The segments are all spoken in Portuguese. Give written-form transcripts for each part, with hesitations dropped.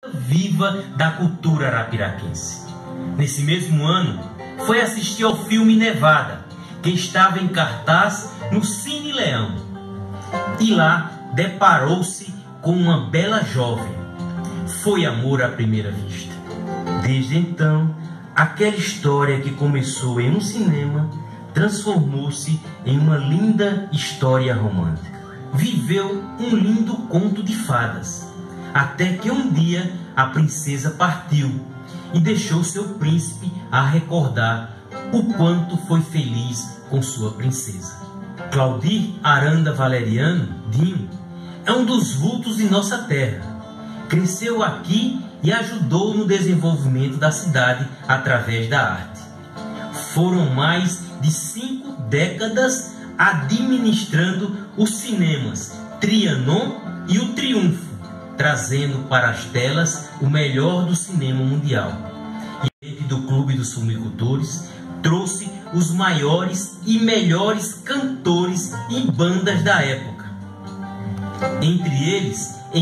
viva da cultura arapiraquense. Nesse mesmo ano, foi assistir ao filme Nevada, que estava em cartaz no Cine Leão. E lá deparou-se com uma bela jovem. Foi amor à primeira vista. Desde então, aquela história que começou em um cinema transformou-se em uma linda história romântica. Viveu um lindo conto de fadas, até que um dia a princesa partiu e deixou seu príncipe a recordar o quanto foi feliz com sua princesa. Claudir Aranda Valeriano, Dinho, é um dos vultos de nossa terra. Cresceu aqui e ajudou no desenvolvimento da cidade através da arte. Foram mais de 5 décadas administrando os cinemas Trianon e o Triunfo, trazendo para as telas o melhor do cinema mundial. E dentro do Clube dos Fumicultores, trouxe os maiores e melhores cantores e bandas da época. Entre eles, em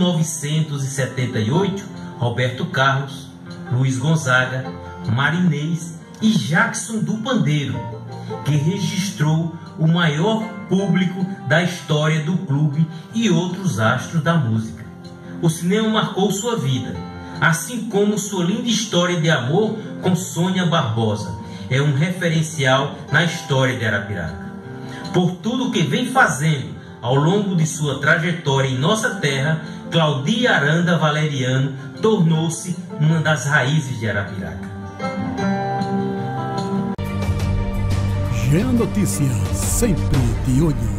1978, Roberto Carlos, Luiz Gonzaga, Marinês e Jackson do Pandeiro, que registrou o maior público da história do clube e outros astros da música. O cinema marcou sua vida, assim como sua linda história de amor com Sônia Barbosa. É um referencial na história de Arapiraca. Por tudo que vem fazendo ao longo de sua trajetória em nossa terra, Claudir Aranda Valeriano tornou-se uma das raízes de Arapiraca. GE Notícias, sempre de olho.